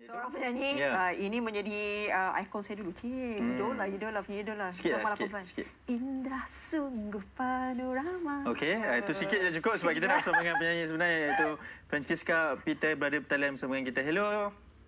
Seorang penyanyi, ini menjadi ikon saya dulu. Idola, punya idola. Sikit. Indah sungguh panorama. Okey, itu sikit je cukup sebab kita dah bersama dengan penyanyi sebenarnya iaitu Francesca Peter berada bertalian bersama dengan kita. Hello.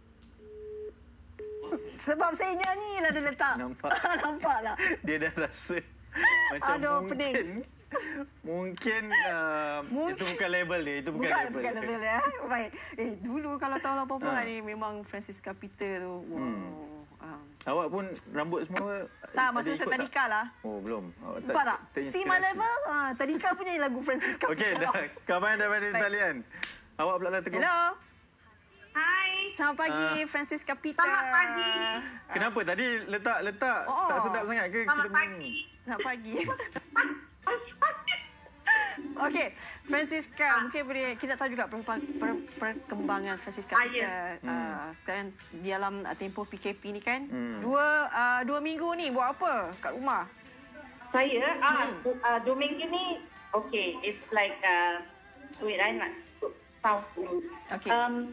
Sebab saya nyanyi lah dia letak. Nampak lah. Dia dah rasa macam pening. Mungkin itu bukan level dia. Itu bukan level ya. Baik. Dulu kalau tahun 80-an ni memang Francesca Peter tu. Awak pun rambut semua tak, masa saya Tadika lah. Oh, belum. Nampak tak? See my level? Tadika punya lagu Francesca Peter. Okey, dah. Kawan daripada talian. Awak pula lah tegur. Hello. Hai. Selamat pagi, Francesca Peter. Selamat pagi. Kenapa tadi letak tak sedap sangat ke? Selamat pagi. Selamat pagi. Okey, Francesca, mungkin boleh kita tahu juga perkembangan Francesca Peter sekarang di dalam tempoh PKP ni kan. Dua minggu ni buat apa kat rumah? Saya 2 minggu ni it's like wait, I nak tahu dulu. Okay.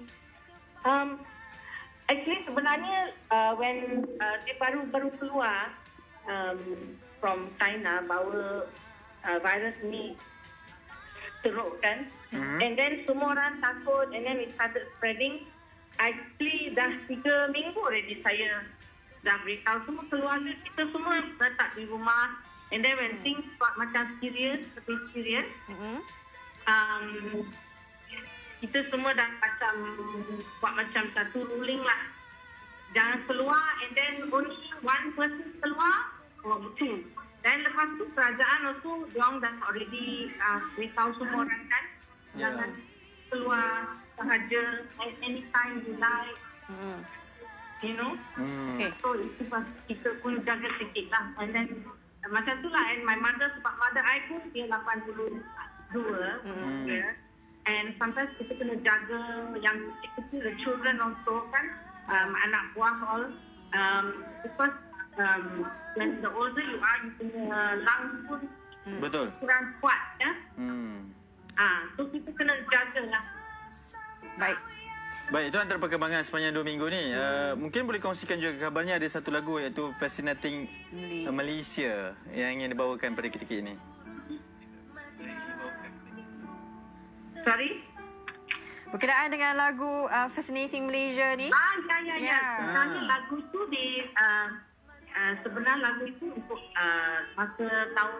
Actually sebenarnya when dia baru keluar from China bahawa virus ni teruk kan, and then semua orang takut, and then it started spreading. Actually dah 3 minggu already saya dah beritahu semua keluarga kita semua letak di rumah, and then when things macam serius, kita semua dah buat macam satu ruling lah, jangan keluar, and then only one person keluar or two. Dan lepas tu kerajaan also diorang dah already beritahu semua orang kan, jangan keluar sahaja anytime you like, you know. So itu pas kita pun jaga sikit lah, and then macam tu lah. And my mother, sebab mother I pun dia 82, and sometimes kita kena jaga yang kecil-kecil, the children also kan, anak buah all, because when the older you are, you punya lungs pun kurang kuat ya. So kita kena jaga lah. Baik, itu antara perkembangan sepanjang 2 minggu ni. Mungkin boleh kongsikan juga kabarnya ada satu lagu iaitu Fascinating Malaysia yang ingin dibawakan pada ketika ini. Sorry? Berkenaan dengan lagu Fascinating Malaysia ni? Ya. Sebenarnya lagu tu sebenarnya lagu itu untuk masa tahun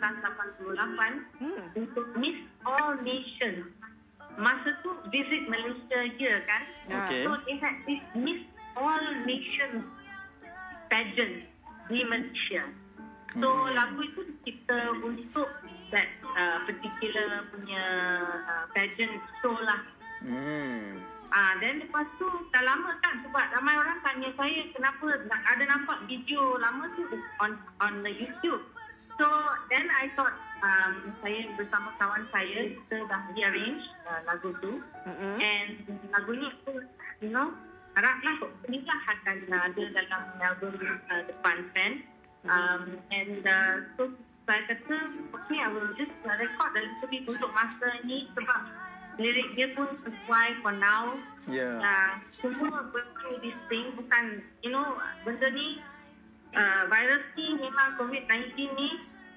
1988 untuk Miss All Nations. Masa tu visit Malaysia je kan. So they had this Miss All Nations pageant di Malaysia. So lagu itu dicipta untuk that particular punya pageant show lah. Dan lepas tu dah lama kan, sebab ramai orang tanya saya kenapa ada nampak video lama tu on the YouTube. So then I thought saya bersama kawan saya kita dah rearrange lagu tu, and lagu ni you know haraplah ni lah akan ada dalam album depan fan, and so saya kata okay, I will just record a little bit untuk masa ni sebab lirik dia pun sesuai for now. Semua through this thing, bukan you know benda ni virus ni memang COVID-19 ni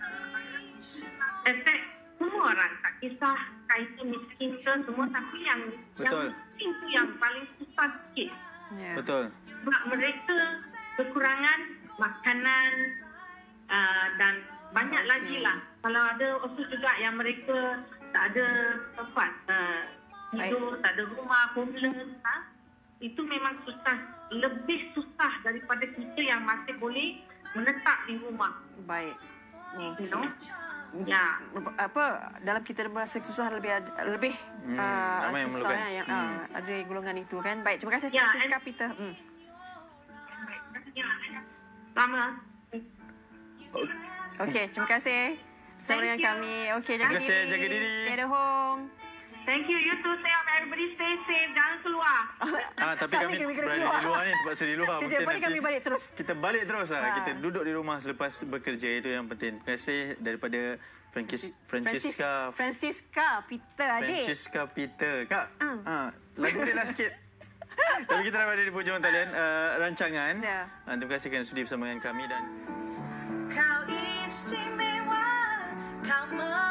efek semua orang, tak kisah kaitan miskin ke semua, tapi yang miskin tu yang paling susah sikit. Betul. Sebab mereka kekurangan makanan dan banyak lagi lah. Kalau ada also juga yang mereka tak ada tempat tidur, tak ada rumah, homeless, itu memang susah. Lebih susah daripada kita yang masih boleh menetap di rumah. Baik. You know? Dalam kita merasa susah lebih susah yang ada golongan itu kan. Baik, terima kasih Francesca Peter. Selamat. Okey, terima kasih bersama dengan kami. Okey, jaga diri. Stay at home. Thank you. You too. Everybody stay safe. Jangan keluar. Tapi kami berada di luar ni, terpaksa di luar. Boleh kami balik terus? Kita balik terus lah. Kita duduk di rumah selepas bekerja, itu yang penting. Terima kasih daripada Francesca Peter adik. Francesca Peter. Kak, lagu dia lah sikit. Tapi kita dah berada di hujung talian rancangan. Ya. Terima kasih kerana sudi bersama dengan kami dan Kau istimewa, kau